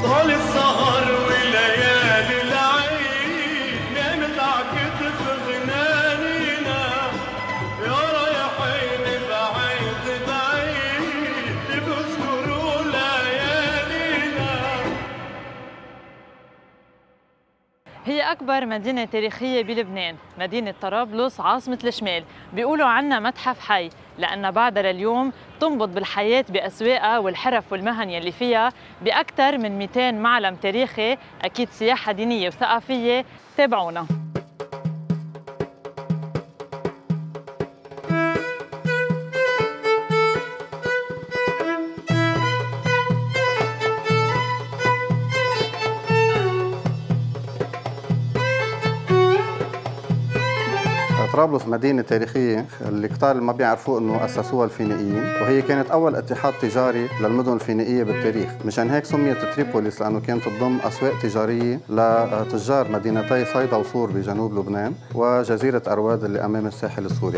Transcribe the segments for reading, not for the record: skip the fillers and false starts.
طال السهر وليالي العيد نامت عكتف غنانينا يا رايحين بعيد بعيد بذكروا ليالينا. هي أكبر مدينة تاريخية بلبنان، مدينة طرابلس عاصمة الشمال. بيقولوا عنها متحف حي لأن بعدها لليوم تنبض بالحياة بأسواقها والحرف والمهن يلي فيها بأكثر من 200 معلم تاريخي، أكيد سياحة دينية وثقافية. تابعونا. طرابلس مدينة تاريخية اللي كتار ما بيعرفوا انه اسسوها الفينيقيين، وهي كانت اول اتحاد تجاري للمدن الفينيقية بالتاريخ، مشان هيك سميت تريبوليس لانه كانت تضم اسواق تجارية لتجار مدينتي صيدا وصور بجنوب لبنان وجزيرة ارواد اللي امام الساحل السوري.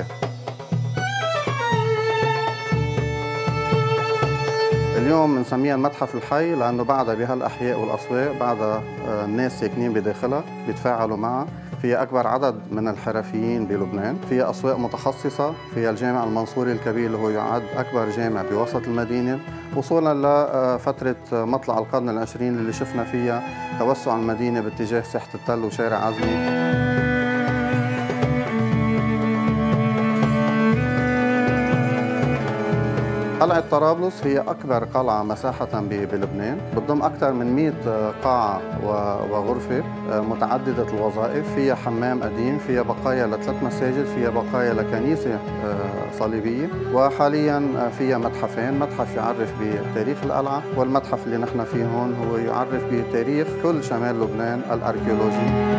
اليوم بنسميها المتحف الحي لانه بعدها بهالاحياء والاسواق بعدها الناس ساكنين بداخلها بيتفاعلوا معها. فيها أكبر عدد من الحرفيين بلبنان، فيها أسواق متخصصة، فيها الجامع المنصوري الكبير اللي هو يعد أكبر جامع بوسط المدينة، وصولا لفترة مطلع القرن العشرين اللي شفنا فيها توسع المدينة باتجاه ساحة التل وشارع عزمي. قلعة طرابلس هي أكبر قلعة مساحة بلبنان، بتضم أكثر من 100 قاعة وغرفة متعددة الوظائف، فيها حمام قديم، فيها بقايا ل3 مساجد، فيها بقايا لكنيسة صليبية، وحالياً فيها متحفين، متحف يعرف بتاريخ القلعة، والمتحف اللي نحن فيه هون هو يعرف بتاريخ كل شمال لبنان الأركيولوجي.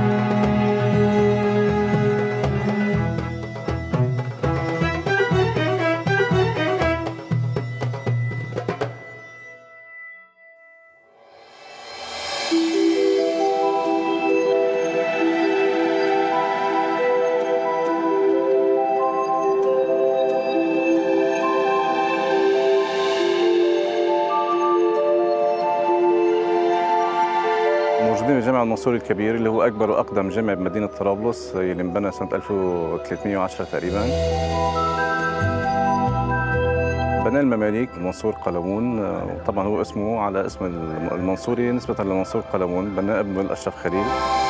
موجودين بجامع المنصوري الكبير اللي هو أكبر وأقدم جامع بمدينة طرابلس اللي انبنى سنة 1310 تقريباً. بناه المماليك منصور قلاوون، وطبعاً هو اسمه على اسم المنصوري نسبة لمنصور قلاوون، بناه ابنه الأشرف خليل.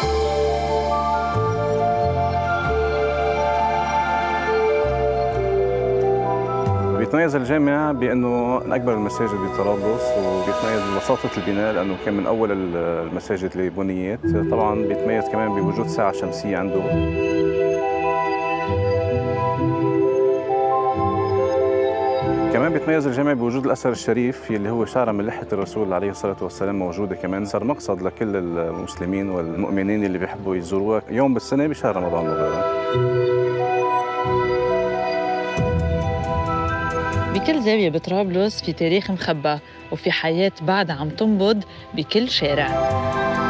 بيتميز الجامع بأنه من أكبر المساجد بطرابلس، وبيتميز ببساطة البناء لأنه كان من أول المساجد اللي بنيت. طبعاً بيتميز كمان بوجود ساعة شمسية عنده. كمان بيتميز الجامع بوجود الأثر الشريف اللي هو شعرة من لحية الرسول عليه الصلاة والسلام موجودة كمان. صار مقصد لكل المسلمين والمؤمنين اللي بيحبوا يزوروها يوم بالسنة بشهر رمضان مبارك. بكل زاوية بطرابلس في تاريخ مخبى، وفي حياة بعدها عم تنبض بكل شارع.